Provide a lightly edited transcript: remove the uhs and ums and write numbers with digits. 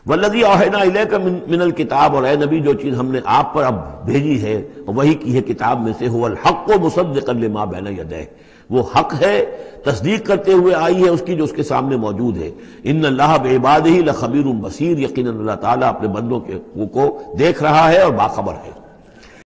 वल्लज़ी औहैना इलैका मिनल किताब, और ए नबी जो चीज हमने आप पर अब भेजी है वही की है किताब में से, हुवल हक़्क़ु मुसद्दिक़न लिमा बैन यदैहि, वो हक है तस्दीक करते हुए आई है उसकी जो उसके सामने मौजूद है। इन्नल्लाह बिइबादिही लखबीरुम बसीर, यकीनन अल्लाह ताला अपने बंदों को देख रहा है और बाखबर है।